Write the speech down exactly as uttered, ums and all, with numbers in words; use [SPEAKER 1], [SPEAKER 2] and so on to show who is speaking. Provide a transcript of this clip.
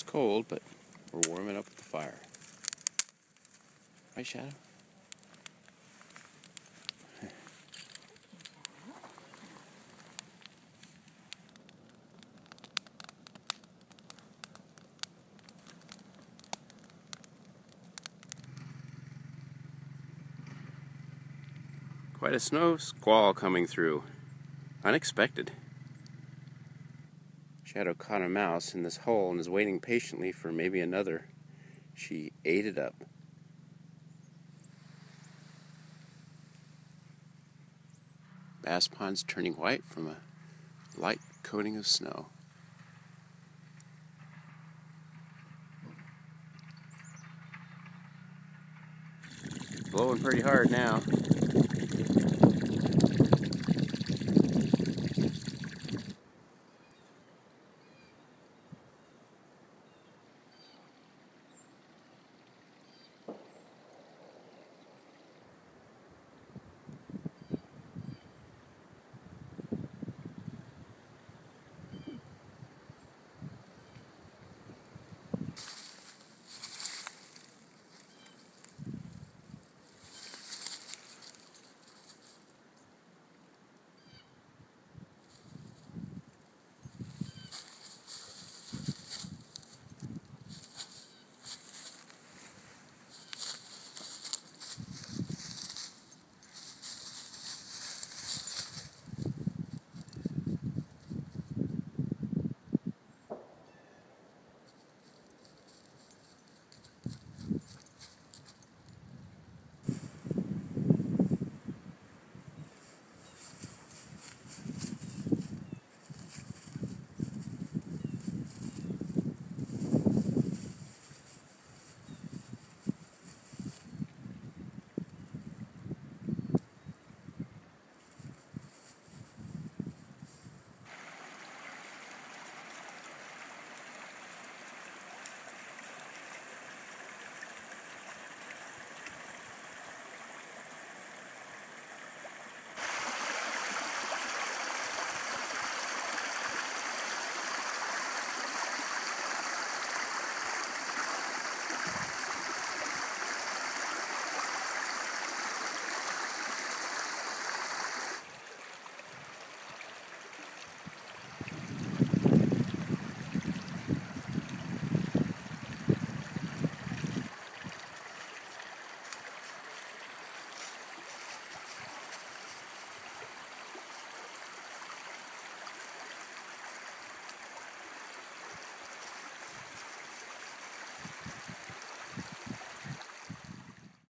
[SPEAKER 1] cold, but we're warming up with the fire. Right, Shadow? Quite a snow squall coming through. Unexpected. Shadow caught a mouse in this hole and is waiting patiently for maybe another. She ate it up. Bass Pond's turning white from a light coating of snow. Blowing pretty hard now.